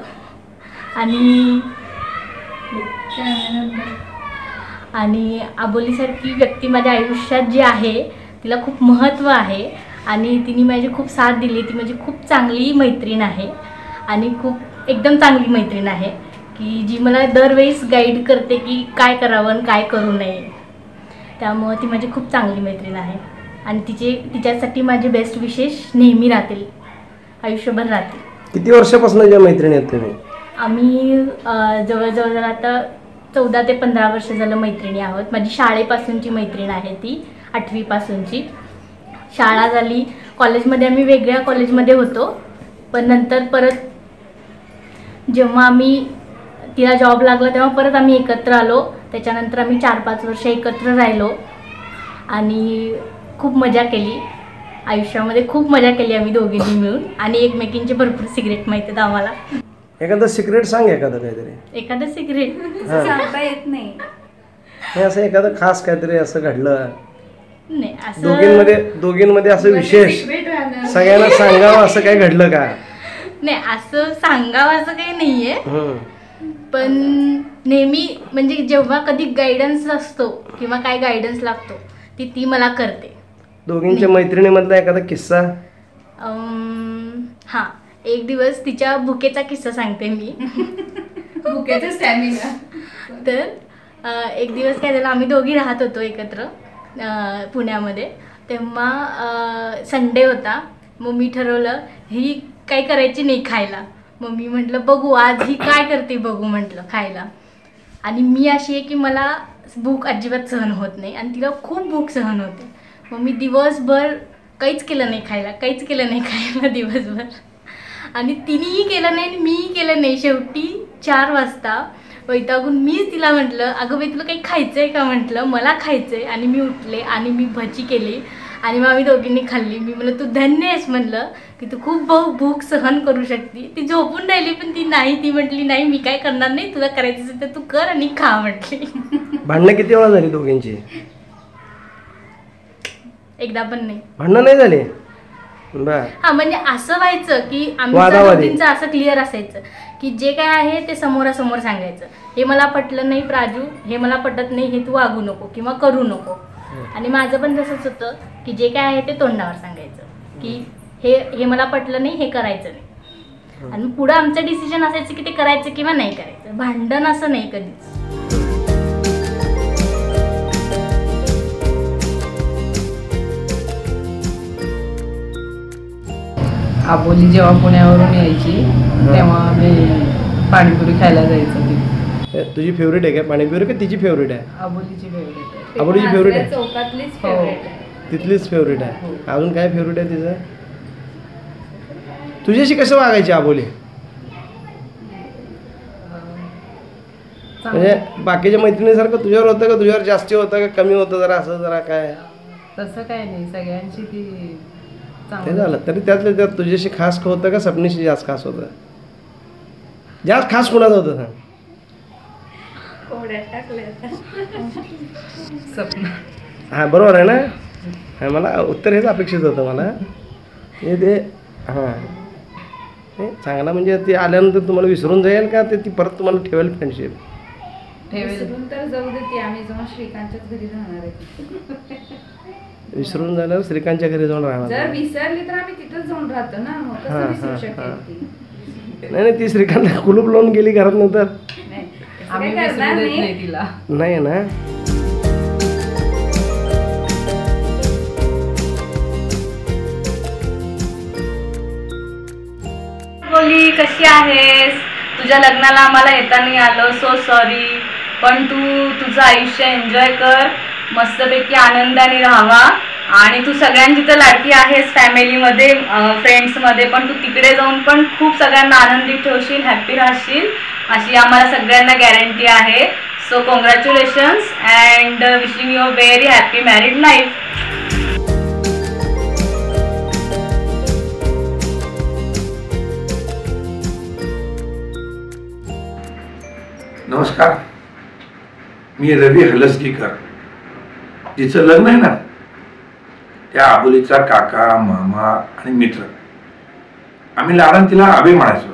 आणि आबोलीसारखी व्यक्ती माझ्या आयुष्यात जी आहे तिला खूप महत्त्व आहे आणि तिने माझी खूप साथ दिली. ती माझी खूप चांगली मैत्रीण आहे आणि खूप एकदम चांगली मैत्रीण आहे की जी मला दरवेळेस गाईड करते की काय करावं आणि काय करू नये. त्यामुळे ती माझी खूप चांगली मैत्रीण आहे आणि तिच्यासाठी माझे बेस्ट विशेष नेहमी राहतील, आयुष्यभर राहतील. किती वर्षापासून ज्या मैत्रिणी आहेत तुम्ही? आम्ही जवळजवळ आता 14 ते 15 वर्ष झालं मैत्रिणी आहोत. माझी शाळेपासूनची मैत्रीण आहे ती, 8वी पासूनची. शाळा झाली, कॉलेजमध्ये आम्ही वेगळ्या कॉलेजमध्ये होतो पण नंतर परत जेव्हा आम्ही तिला जॉब लागला तेव्हा परत आम्ही एकत्र आलो. त्याच्यानंतर आम्ही 4-5 वर्ष एकत्र राहिलो आणि खूप मजा केली. आयुष्यामध्ये खूप मजा केली आम्ही दोघींनी मिळून आणि एकमेकींचे भरपूर सिक्रेट माहिती आहेत आम्हाला. एखादं सिक्रेट सांग, एखादं काहीतरी. एखादं सिक्रेट सांगता येत नाही. असं एखादं खास काहीतरी असं घडलं नाही, असं दोघींमध्ये असं विशेष सगळ्यांना सांगावं असं काय घडलं का? नाही, असं सांगावं असं काही नाहीये पण नेहमी म्हणजे जेव्हा कधी गायडन्स असतो किंवा काय गायडन्स लागतो ती मला करते. दोघींच्या मैत्रिणीमधला एखादा किस्सा? हां, एक दिवस तिच्या भुकेचा किस्सा सांगते मी. भुकेचा स्टॅमिना. तर एक दिवस काय झालं, आम्ही दोघी राहत होतो एकत्र पुण्यामध्ये. तेव्हा संडे होता. मग मी ठरवलं ही काही करायची नाही खायला. मग मी म्हटलं बघू आज ही काय करते बघू म्हटलं खायला. आणि मी अशी आहे की मला भूक अजिबात सहन होत नाही आणि तिला खूप भूक सहन होते. मग मी दिवसभर काहीच केलं नाही खायला दिवसभर. आणि तिनेही केलं नाही आणि मीही केलं नाही. शेवटी 4 वाजता वैतागून मीच तिला म्हटलं अगं बाई तुला काही खायचं आहे का म्हटलं, मला खायचं आहे. आणि मी उठले आणि मी भजी केली आणि मग आम्ही दोघींनी खाल्ली. मी म्हणलं तू धन्य आहेस म्हणलं की तू खूप भूक सहन करू शकते. ती झोपून राहिली पण ती म्हटली नाही मी काय करणार नाही, तुला करायचं असेल तर तू कर आणि खा म्हटली. भांडणं किती वेळा झाली दोघींची? एकदा पण नाही. भांडणं नाही झाली? बर. हा म्हणजे असं व्हायचं की आमच्या दोघींचं असं क्लिअर असायचं की जे काय आहे ते समोरासमोर सांगायचं. हे मला पटलं नाही प्राजू, हे मला पटत नाही, हे तू वागू नको किंवा करू नको. आणि माझं पण तसंच होतं की जे काय आहे ते तोंडावर सांगायचं की हे मला पटलं नाही, हे करायचं नाही. आणि पुढं आमचं डिसिजन असायचं की ते करायचं किंवा नाही करायचं. भांडण असं नाही कधीच. आबोली जेव्हा पुण्यावरून यायची तेव्हा आम्ही पाणीपुरी खायला जायचो. तुझी फेवरेट आहे का पाणीपुरी का तिची फेवरेट आहे? आबोलीची फेवरेट आहे. आबोलीची फेवरेट आहे? चौकातलीच फेवरेट आहे. तिथलीच फेवरेट आहे. अजून काय फेवरेट आहे तिचं? तुझ्याशी कसं वागायची आबोली? म्हणजे बाकीच्या मैत्रिणीसारखं तुझ्यावर होतं का तुझ्यावर जास्ती होतं का कमी होतं जरा असं जरा काय? तसं काय नाही, सगळ्यांची ती ते झालं तरी त्यातल्या त्यात तुझ्याशी खास होतं का सपनीशी जास्त खास होतं? जास्त खास कुणाचं होतं सांग? हा बरोबर आहे ना. हा मला उत्तर हेच अपेक्षित होतं मला. ते हां चांगला म्हणजे ते आल्यानंतर तुम्हाला विसरून जाईल का ते ती परत तुम्हाला ठेवेल फ्रेंडशिप? विसरून तर जाऊ दे ती, आम्ही जेव्हा श्रीकांतच्याच घरी राहणार आहे. विसरून झाल्यावर श्रीकांतच्या घरी जाऊन राहणार. जर विसरली तर आम्ही तिथंच जाऊन राहतो ना. मग कसं विसरू शकेल ती? नाही ती श्रीकांत कुलूप लावून गेली घरात नंतर. आम्ही विसरू देत नाही तिला. नाही ना. बोली कशी आहेस? तुझ्या लग्नाला आम्हाला येता नाही आलं, सो सॉरी. पण तू तुझं आयुष्य एन्जॉय कर, मस्तपैकी आनंदाने राहावा. आणि तू सगळ्यांची तर लाडकी आहेस फॅमिलीमध्ये, फ्रेंड्समध्ये, पण तू तिकडे जाऊन पण खूप सगळ्यांना आनंदी ठेवशील, हॅप्पी राहशील अशी आम्हाला सगळ्यांना गॅरंटी आहे. So congratulations and wishing you a very happy married life. नमस्कार, मी रवी हलसगीकर. जिचं लग्न आहे ना त्या आबोलीचा काका, मामा आणि मित्र. आम्ही लाडान तिला आबे म्हणायचो.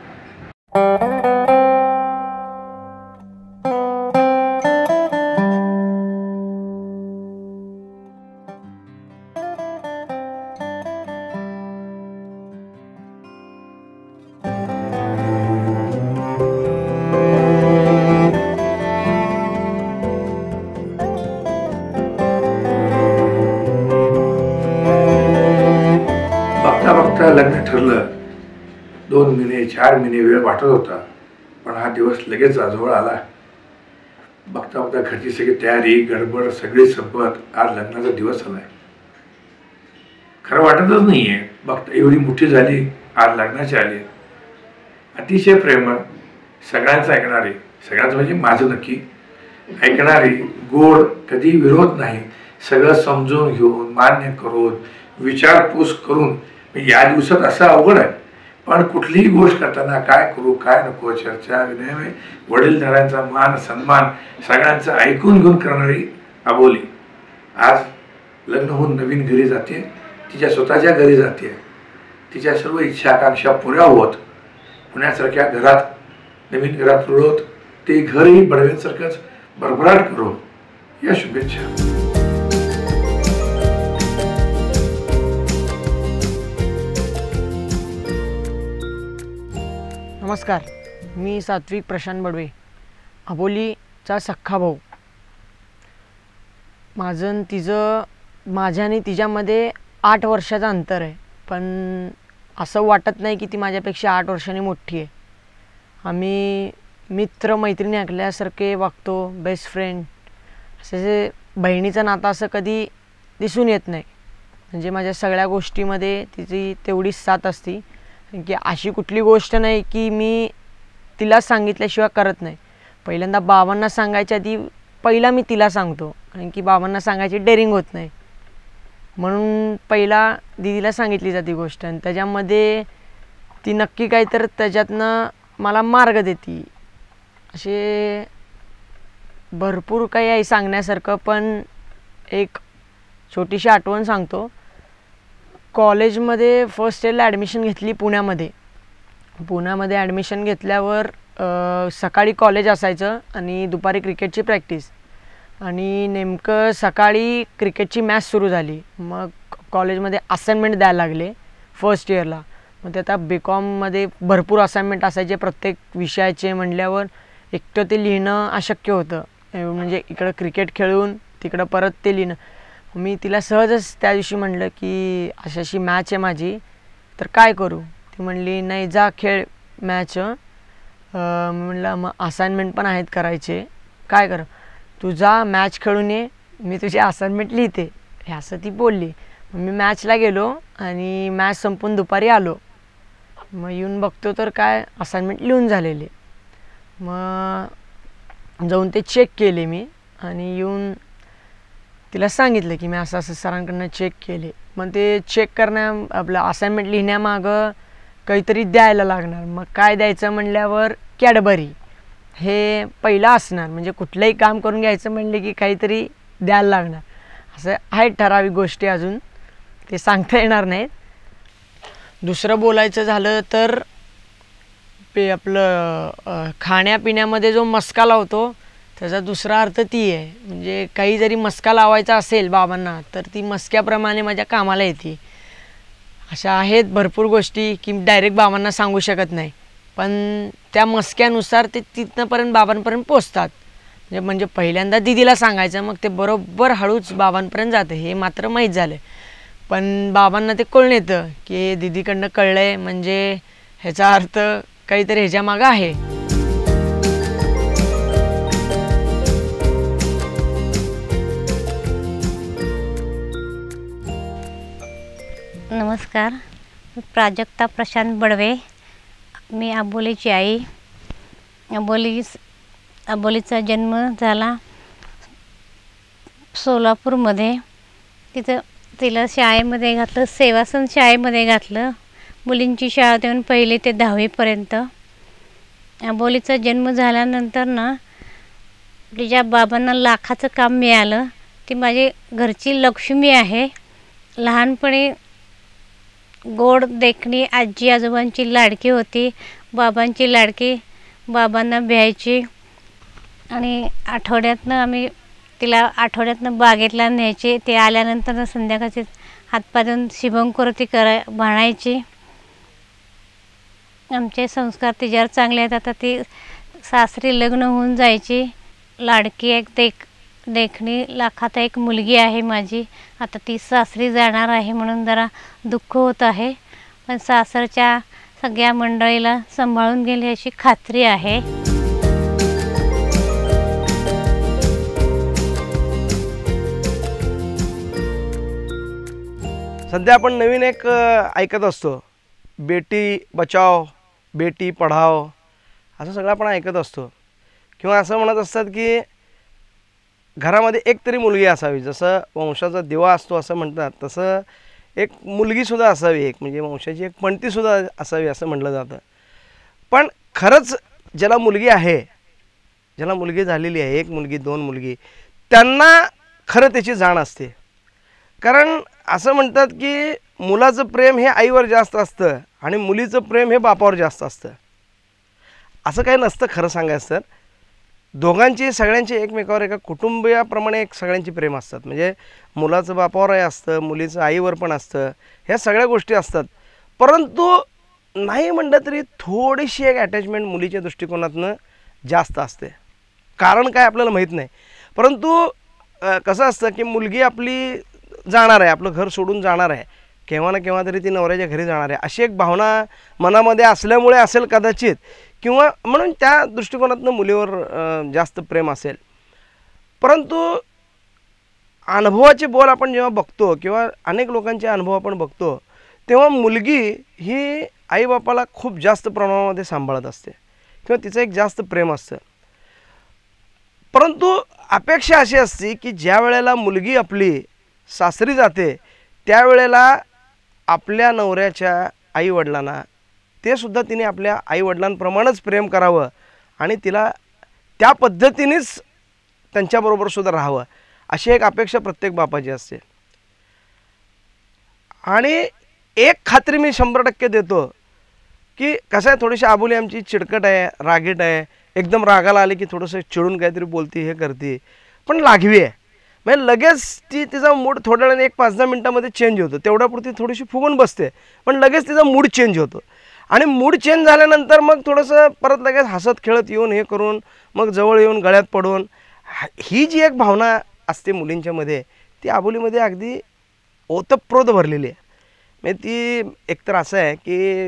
लग्न ठरलं. 2 महिने 4 महिने वेळ वाटत होता, पण हा दिवस लगेच जवळ आला. बघता बघता घरची सगळी तयारी गडबड सगळी संपत आज लग्नाचा दिवस आलाय. खरं वाटतच नाहीये बघता एवढी मोठी झाली, आज लग्नाची आली. अतिशय प्रेमळ, सगळ्यांचं ऐकणारी, सगळ्यांचं म्हणजे माझं नक्की ऐकणारी, गोड, कधी विरोध नाही, सगळं समजून घेऊन मान्य करून विचारपूस करून. या दिवसात असं अवघड आहे, पण कुठलीही गोष्ट करताना काय करू काय नको चर्चा विनय, वडीलधाऱ्यांचा मान सन्मान सगळ्यांचं ऐकून घेऊन करणारी आबोली आज लग्न होऊन नवीन घरी जाते, तिच्या स्वतःच्या घरी जाते. तिच्या सर्व इच्छा आकांक्षा पुऱ्या होत पुण्यासारख्या घरात नवीन घरात रुळत ते घरही बडव्यांसारखंच भरभराट करो या शुभेच्छा. नमस्कार, मी सात्विक प्रशांत बडवे. अबोली चा सख्खा भाऊ. माझं आणि तिचं, माझ्या आणि तिच्यामध्ये 8 वर्षाचं अंतर आहे, पण असं वाटत नाही की ती माझ्यापेक्षा 8 वर्षांनी मोठी आहे. आम्ही मित्र मैत्रिणी ऐकल्यासारखे वागतो, बेस्ट फ्रेंड. असे बहिणीचं नातं असं कधी दिसून येत नाही. म्हणजे माझ्या सगळ्या गोष्टीमध्ये तिची तेवढीच साथ असती, की अशी कुठली गोष्ट नाही की मी तिला सांगितल्याशिवाय करत नाही. पहिल्यांदा बाबांना सांगायच्या आधी पहिला मी तिला सांगतो, कारण की बाबांना सांगायची डेअरिंग होत नाही. म्हणून पहिला दीदीला सांगितली जाते गोष्ट, आणि त्याच्यामध्ये ती नक्की काय तर त्याच्यातनं मला मार्ग देते. असे भरपूर काही आहे सांगण्यासारखं, पण एक छोटीशी आठवण सांगतो. कॉलेजमध्ये फर्स्ट इयरला ॲडमिशन घेतली पुण्यामध्ये. पुण्यामध्ये ॲडमिशन घेतल्यावर सकाळी कॉलेज असायचं आणि दुपारी क्रिकेटची प्रॅक्टिस, आणि नेमकं सकाळी क्रिकेटची मॅच सुरू झाली. मग कॉलेजमध्ये असाइनमेंट द्यायला लागले फर्स्ट इयरला. मग ते आता BComमध्ये भरपूर असाइनमेंट असायचे प्रत्येक विषयाचे, म्हणल्यावर एकटं ते लिहिणं अशक्य होतं. म्हणजे इकडं क्रिकेट खेळून तिकडं परत ते लिहिणं. मी तिला सहजच त्या दिवशी म्हणलं की अशी अशी मॅच आहे माझी, तर काय करू. ती म्हणली नाही जा खेळ मॅच. म्हणलं मग असाइनमेंट पण आहेत करायचे, काय कर, तू जा मॅच खेळून ये, मी तुझी असाइनमेंट लिहिते, हे असं ती बोलली. मग मी मॅचला गेलो आणि मॅच संपून दुपारी आलो. मग येऊन बघतो तर काय असाइनमेंट लिहून झालेले. मग जाऊन ते चेक केले मी, आणि येऊन तिला सांगितलं की मी असं असं सरांकडनं चेक केले. मग ते चेक आपलं असाइनमेंट लिहिण्यामागं काहीतरी द्यायला लागणार. मग काय द्यायचं म्हणल्यावर कॅडबरी हे पहिलं असणार. म्हणजे कुठलंही काम करून घ्यायचं म्हणले की काहीतरी द्यायला लागणार. असं आहेत ठराविक गोष्टी, अजून ते सांगता येणार नाहीत. दुसरं बोलायचं झालं तर आपलं खाण्यापिण्यामध्ये जो मस्का लावतो त्याचा दुसरा अर्थ ती आहे. म्हणजे काही जरी मस्का लावायचा असेल बाबांना, तर ती मस्क्याप्रमाणे माझ्या कामाला येते. अशा आहेत भरपूर गोष्टी की डायरेक्ट बाबांना सांगू शकत नाही, पण त्या मस्क्यानुसार ते तिथनंपर्यंत बाबांपर्यंत पोचतात. म्हणजे पहिल्यांदा दीदीला सांगायचं, मग ते बरोबर हळूच बाबांपर्यंत जातं, हे मात्र माहीत झालं. पण बाबांना ते कळून येतं की दीदीकडनं कळलं आहे, म्हणजे ह्याचा अर्थ काहीतरी ह्याच्या मागं आहे. नमस्कार, प्राजक्ता प्रशांत बडवे. मी अबोलीची आई. अबोलीचा जन्म झाला सोलापूरमध्ये. तिथं तिला शाळेमध्ये घातलं, सेवासन शाळेमध्ये घातलं. मुलींची शाळा देऊन 1ली ते 10वीपर्यंत. अबोलीचा जन्म झाल्यानंतर ना तिच्या बाबांना लाखाचं काम मिळालं. ती माझी घरची लक्ष्मी आहे. लहानपणी गोड देखणी आजी आजोबांची लाडकी होती, बाबांची लाडकी. बाबांना भ्यायची, आणि आठवड्यातनं बागेतला न्यायचे. ते आल्यानंतर संध्याकाळचे हातपाय धुवून शुभंकरोती म्हणायची. आमचे संस्कार तिच्यावर चांगले आहेत. आता ती सासरी लग्न होऊन जायची. लाडकी एक देखणी लाखात एक मुलगी आहे माझी. आता ती सासरी जाणार आहे म्हणून जरा दुःख होत आहे, पण सासरच्या सगळ्या मंडळीला सांभाळून गेली अशी खात्री आहे. सध्या आपण नवीन एक ऐकत असतो, बेटी बचाओ बेटी पढाओ, असं सगळं आपण ऐकत असतो. किंवा असं म्हणत असतात की घरामध्ये एक तरी मुलगी असावी. जसं वंशाचा दिवा असतो असं म्हणतात, तसं एक मुलगीसुद्धा असावी, एक म्हणजे वंशाची एक पणतीसुद्धा असावी असं म्हटलं जातं. पण खरंच ज्याला मुलगी आहे, ज्याला मुलगी झालेली आहे, 1 मुलगी 2 मुलगी, त्यांना खरं त्याची जाण असते. कारण असं म्हणतात की मुलाचं प्रेम हे आईवर जास्त असतं आणि मुलीचं प्रेम हे बापावर जास्त असतं. असं काही नसतं खरं सांगायचं तर. दोघांची सगळ्यांची एकमेकावर एका कुटुंबियाप्रमाणे एक सगळ्यांची प्रेम असतात. म्हणजे मुलाचं बापावरही असतं, मुलीचं आईवर पण असतं, ह्या सगळ्या गोष्टी असतात. परंतु नाही म्हटलं तरी थोडीशी एक अटॅचमेंट मुलीच्या दृष्टिकोनातनं जास्त असते. कारण काय आपल्याला माहीत नाही. परंतु कसं असतं की मुलगी आपली जाणार आहे, आपलं घर सोडून जाणार आहे, केव्हा ना केव्हा तरी ती नवऱ्याच्या घरी जाणार आहे, अशी एक भावना मनामध्ये असल्यामुळे असेल कदाचित, किंवा म्हणून त्या दृष्टिकोनातून मुलीवर जास्त प्रेम असेल. परंतु अनुभवाचे बोल आपण जेव्हा बघतो किंवा अनेक लोकांचे अनुभव आपण बघतो, तेव्हा मुलगी ही आईबापाला खूप जास्त प्रमाणामध्ये सांभाळत असते किंवा तिचं एक जास्त प्रेम असतं. परंतु अपेक्षा अशी असते की ज्या वेळेला मुलगी आपली सासरी जाते त्यावेळेला आपल्या नवऱ्याच्या आईवडिलांना ते सुद्धा तिने आपल्या आईवडिलांप्रमाणेच प्रेम करावं आणि तिला त्या पद्धतीनेच त्यांच्याबरोबर सुद्धा राहावं, अशी एक अपेक्षा प्रत्येक बापाची असते. आणि एक खात्री मी 100% देतो की कसं आहे, थोडीशी आबोली आमची चिडकट आहे, रागीट आहे, एकदम रागाला आले की थोडंसं चिडून काहीतरी बोलते, हे करते, पण लागवी आहे. म्हणजे लगेच तिचा मूड थोड्या वेळाने 1-5-10 मिनटामध्ये चेंज होतो, तेवढ्यापुरती थोडीशी फुगून बसते, पण लगेच तिचा मूड चेंज होतो. आणि मूड चेंज झाल्यानंतर मग थोडंसं परत लगेच हसत खेळत येऊन हे करून मग जवळ येऊन गळ्यात पडून, ही जी एक भावना असते मुलींच्यामध्ये, ती आबोलीमध्ये अगदी ओतप्रोत भरलेली आहे. म्हणजे ती एकतर असं आहे की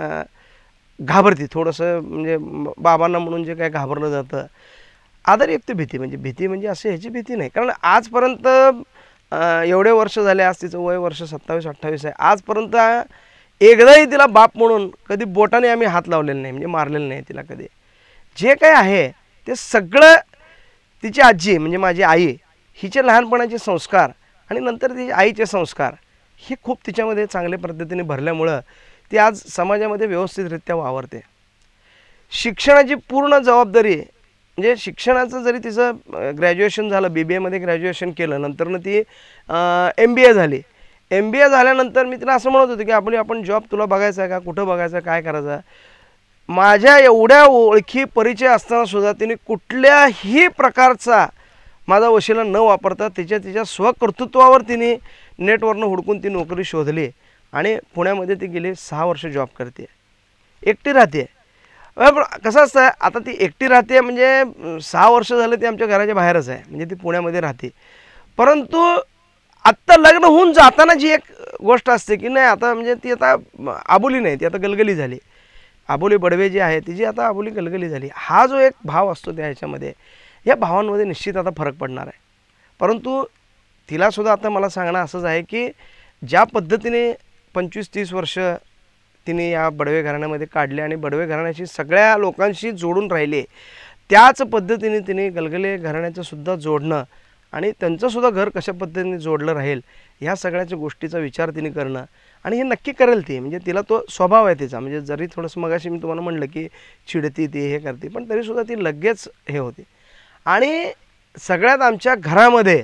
घाबरती थोडंसं, म्हणजे बाबांना म्हणून जे काय घाबरलं जातं, आदरयुक्त भीती, म्हणजे भीती म्हणजे असं ह्याची भीती नाही. कारण आजपर्यंत एवढे वर्ष झाले, आज तिचं वय वर्ष 27-28 आहे, आजपर्यंत एकदाही तिला बाप म्हणून कधी बोटाने आम्ही हात लावलेला नाही, म्हणजे मारलेलं नाही तिला कधी. जे काही आहे ते सगळं तिची आजी म्हणजे माझी आई, हिचे लहानपणाचे संस्कार आणि नंतर तिच्या आईचे संस्कार हे खूप तिच्यामध्ये चांगल्या पद्धतीने भरल्यामुळं ती आज समाजामध्ये व्यवस्थितरित्या वावरते. शिक्षणाची पूर्ण जबाबदारी, म्हणजे शिक्षणाचं जरी तिचं ग्रॅज्युएशन झालं, BBAमध्ये ग्रॅज्युएशन केलं, नंतरनं ती MBA झाली. MBA झाल्यानंतर मी तिला असं म्हणत होतो की आपण जॉब तुला बघायचा आहे का, कुठं बघायचं, काय करायचं. माझ्या एवढ्या ओळखी परिचय असतानासुद्धा तिने कुठल्याही प्रकारचा माझा वशिला न वापरता तिच्या स्वकर्तृत्वावर तिने नेटवरनं हुडकून ती नोकरी शोधली आणि पुण्यामध्ये ती गेली 6 वर्ष जॉब करते, एकटी राहते. कसं असतं, आता ती एकटी राहते म्हणजे 6 वर्ष झालं ती आमच्या घराच्या बाहेरच आहे, म्हणजे ती पुण्यामध्ये राहते. परंतु आत्ता लग्न होऊन जाताना जी एक गोष्ट असते की नाही, आता म्हणजे ती आता आबोली नाही, ती आता गलगली झाली. आबोली बडवे जी आहे तिची आता आबोली गलगली झाली. हा जो एक भाव असतो त्या ह्याच्यामध्ये, या भावांमध्ये निश्चित आता फरक पडणार आहे. परंतु तिलासुद्धा आता मला सांगणं असंच आहे की ज्या पद्धतीने 25-30 वर्ष तिने या बडवे घराण्यामध्ये काढले आणि बडवे घराण्याशी सगळ्या लोकांशी जोडून राहिले, त्याच पद्धतीने तिने गलगले घराण्याचं सुद्धा जोडणं आणि त्यांचंसुद्धा घर कशा पद्धतीने जोडलं राहील ह्या सगळ्याच्या गोष्टीचा विचार तिने करणं, आणि हे नक्की करेल ती. म्हणजे तिला तो स्वभाव आहे तिचा, म्हणजे जरी थोडंसं मगाशी मी तुम्हाला म्हणलं की चिडती ती, हे करते, पण तरीसुद्धा ती लगेच हे होते. आणि सगळ्यात आमच्या घरामध्ये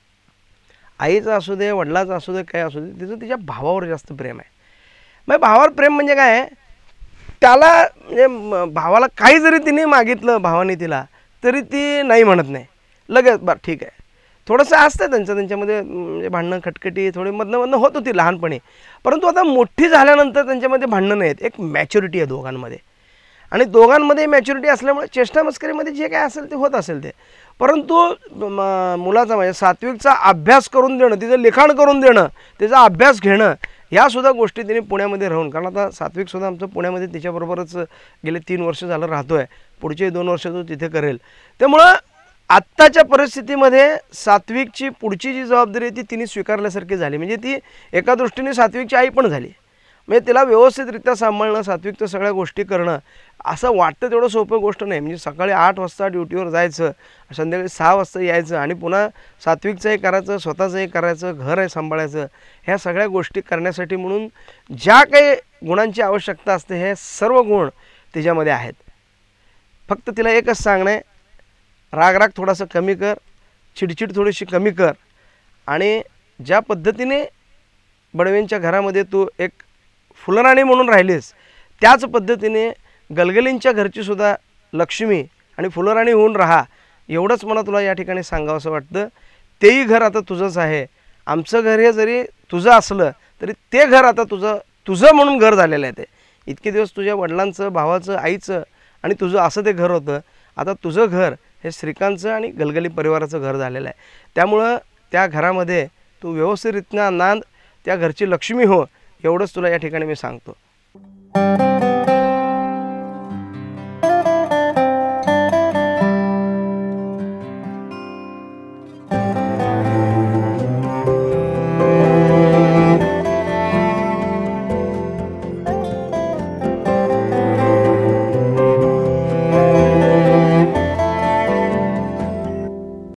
आईचं असू दे, वडिलाचं असू दे, काय असू दे, तिचं तिच्या भावावर जास्त प्रेम आहे. मग भावावर प्रेम म्हणजे काय आहे, त्याला म्हणजे भावाला काही जरी तिने मागितलं भावाने तिला, तरी ती नाही म्हणत नाही, लगेच बरं ठीक आहे. थोडंसं असतं त्यांच्यामध्ये म्हणजे भांडणं खटखटी थोडी मधनं होत होती लहानपणी, परंतु आता मोठी झाल्यानंतर त्यांच्यामध्ये भांडणं नाहीत, एक मॅच्युरिटी आहे दोघांमध्ये. आणि दोघांमध्ये मॅच्युरिटी असल्यामुळे चेष्टा मस्करीमध्ये जे काय असेल ते होत असेल ते. परंतु मुलाचा म्हणजे सात्विकचा अभ्यास करून देणं, तिचं लिखाण करून देणं, तिचा अभ्यास घेणं, ह्यासुद्धा गोष्टी तिने पुण्यामध्ये राहून, कारण आता सात्विकसुद्धा आमचं पुण्यामध्ये तिच्याबरोबरच गेले 3 वर्ष झालं राहतो आहे, पुढचे 2 वर्ष तो तिथे करेल. त्यामुळं आत्ताच्या परिस्थितीमध्ये सात्विकची पुढची जी जबाबदारी आहे ती तिने स्वीकारल्यासारखी झाली. म्हणजे ती एका दृष्टीने सात्विकची आई पण झाली. म्हणजे तिला व्यवस्थितरित्या सांभाळणं, सात्विकचं सगळ्या गोष्टी करणं, असं वाटतं तेवढं सोपं गोष्ट नाही. म्हणजे सकाळी 8 वाजता ड्युटीवर जायचं, संध्याकाळी 6 वाजता यायचं आणि पुन्हा सात्विकचंही करायचं, स्वतःचंही करायचं, घर आहे सांभाळायचं, ह्या सगळ्या गोष्टी करण्यासाठी म्हणून ज्या काही गुणांची आवश्यकता असते हे सर्व गुण तिच्यामध्ये आहेत. फक्त तिला एकच सांगणं आहे, राग थोडासा कमी कर, चिडचिड थोडीशी कमी कर, आणि ज्या पद्धतीने बडवेंच्या घरामध्ये तू एक फुलराणी म्हणून राहिलीस त्याच पद्धतीने गलगलींच्या घरचीसुद्धा लक्ष्मी आणि फुलराणी होऊन राहा, एवढंच मला तुला या ठिकाणी सांगावं असं वाटतं. तेही घर आता तुझंच आहे. आमचं घर हे जरी तुझं असलं तरी ते घर आता तुझं म्हणून घर झालेलं आहे. ते इतके दिवस तुझ्या वडिलांचं, भावाचं, आईचं आणि तुझं असं ते घर होतं. आता तुझं घर हे श्रीकांतचं आणि गलगली परिवाराचं घर झालेलं आहे. त्यामुळं त्या घरामध्ये तू व्यवस्थितरित्या नांद, त्या घरची लक्ष्मी हो, एवढंच तुला या ठिकाणी मी सांगतो.